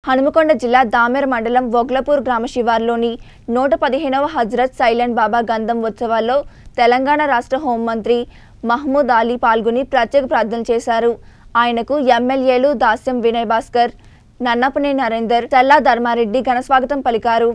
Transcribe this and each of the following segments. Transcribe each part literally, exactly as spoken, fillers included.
హనుమకొండ జిల్లా దామెర మండలం వొగ్లపూర్ గ్రామ శివార్లోని నూట పదిహేనవ హజ్రత్ సైలెంట్ బాబా గంధం ఉత్సవాల్లో తెలంగాణ రాష్ట్ర హోంమంత్రి మహమూద్ అలీ పాల్గొని ప్రత్యేక ప్రార్థనలు చేశారు. ఆయనకు ఎమ్మెల్యేలు దాస్యం వినయ్ భాస్కర్, నన్నపనే నరేందర్, చల్లా ధర్మారెడ్డి ఘనస్వాగతం పలికారు.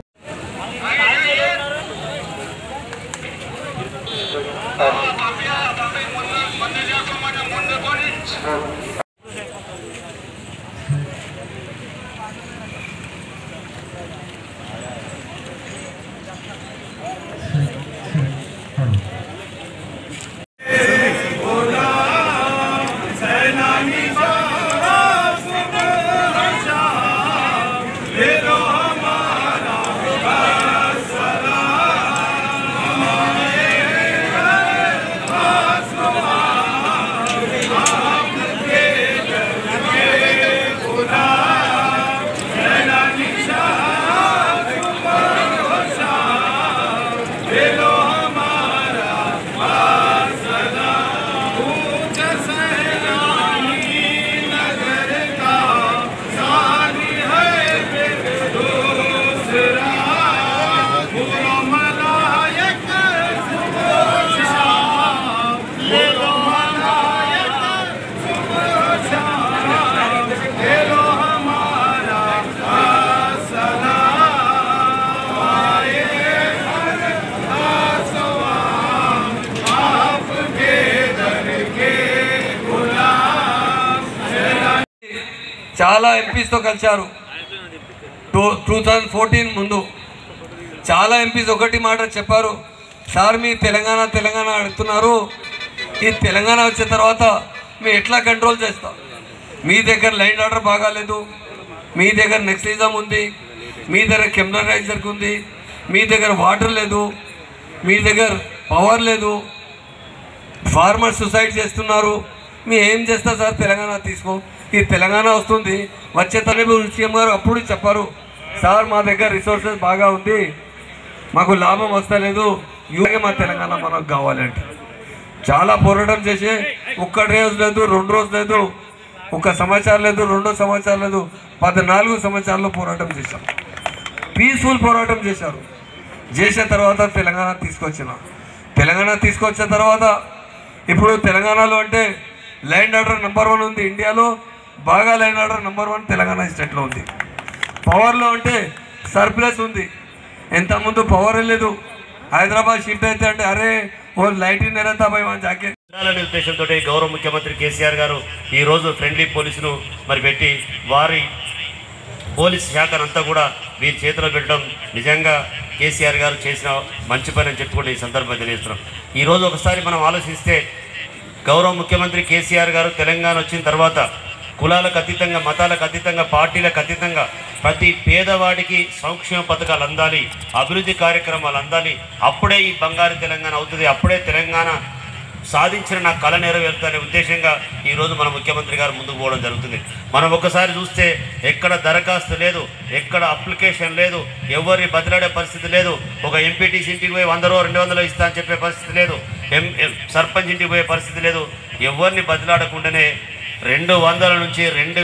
చాలా ఎంపీస్తో కలిశారు. టూ టూ థౌజండ్ ఫోర్టీన్ ముందు చాలా ఎంపీస్ ఒకటి మాట చెప్పారు, సార్ మీ తెలంగాణ తెలంగాణ అడుగుతున్నారు, ఈ తెలంగాణ వచ్చిన తర్వాత మేము ఎట్లా కంట్రోల్ చేస్తాం? మీ దగ్గర లైన్ ఆర్డర్ బాగాలేదు, మీ దగ్గర నెక్సలిజం ఉంది, మీ దగ్గర కెమికలైజర్ ఉంది, మీ దగ్గర వాటర్ లేదు, మీ దగ్గర పవర్ లేదు, ఫార్మర్స్ సూసైడ్ చేస్తున్నారు, మీ ఏం చేస్తారు సార్? తెలంగాణ తీసుకో, ఈ తెలంగాణ వస్తుంది వచ్చే తరపు సీఎం గారు అప్పుడు చెప్పారు, సార్ మా దగ్గర రిసోర్సెస్ బాగా ఉంది, మాకు లాభం వస్తలేదు, ఇలాగే మా తెలంగాణ మనకు కావాలంటే చాలా పోరాటం చేసి ఒక్క రోజు లేదు, రెండు రోజు లేదు, ఒక సంవత్సరం లేదు, రెండో సంవత్సరం లేదు, పద్నాలుగు సంవత్సరాల్లో పోరాటం చేశాం. పీస్ఫుల్ పోరాటం చేశారు. చేసిన తర్వాత తెలంగాణ తీసుకొచ్చిన తెలంగాణ తీసుకొచ్చిన తర్వాత ఇప్పుడు తెలంగాణలో అంటే ల్యాండ్ ఆర్డర్ నెంబర్ వన్ ఉంది ఇండియాలో, బాగా land order number one Telangana స్టేట్లో ఉంది. పవర్లో అంటే సర్ప్లస్ ఉంది, ఎంతకుముందు పవర్ లేదు. హైదరాబాద్ షిఫ్ట్ అయితే అంటే అరే ఓ లైటింగ్ నేరేతా భయ మన జాకే ఉండాలనే ఉద్దేశంతో గౌరవ ముఖ్యమంత్రి కేసీఆర్ గారు ఈరోజు ఫ్రెండ్లీ పోలీసును మరి పెట్టి వారి పోలీస్ శాఖనంతా కూడా వీరి చేతిలో పెట్టడం నిజంగా కేసీఆర్ గారు చేసిన మంచి పని అని చెప్పి కూడా ఈ సందర్భంగా తెలియజేస్తున్నాం. ఈరోజు ఒకసారి మనం ఆలోచిస్తే గౌరవ ముఖ్యమంత్రి కేసీఆర్ గారు తెలంగాణ వచ్చిన తర్వాత కులాలకు అతీతంగా, మతాలకు అతీతంగా, పార్టీలకు అతీతంగా ప్రతి పేదవాడికి సంక్షేమ పథకాలు అందాలి, అభివృద్ధి కార్యక్రమాలు అందాలి, అప్పుడే ఈ బంగారు తెలంగాణ అవుతుంది, అప్పుడే తెలంగాణ సాధించిన నా కళ నెరవేరుతుందనే ఉద్దేశంగా ఈరోజు మన ముఖ్యమంత్రి గారు ముందుకు పోవడం జరుగుతుంది. మనం ఒక్కసారి చూస్తే ఎక్కడ దరఖాస్తు లేదు, ఎక్కడ అప్లికేషన్ లేదు, ఎవరిని బదిలాడే పరిస్థితి లేదు, ఒక ఎంపీటీసీ ఇంటికి పోయి వందరో రెండు వందలు ఇస్తా అని చెప్పే పరిస్థితి లేదు, ఎం సర్పంచ్ ఇంటికి పోయే పరిస్థితి లేదు, ఎవరిని బదిలాడకుండానే రెండు వందల నుంచి రెండు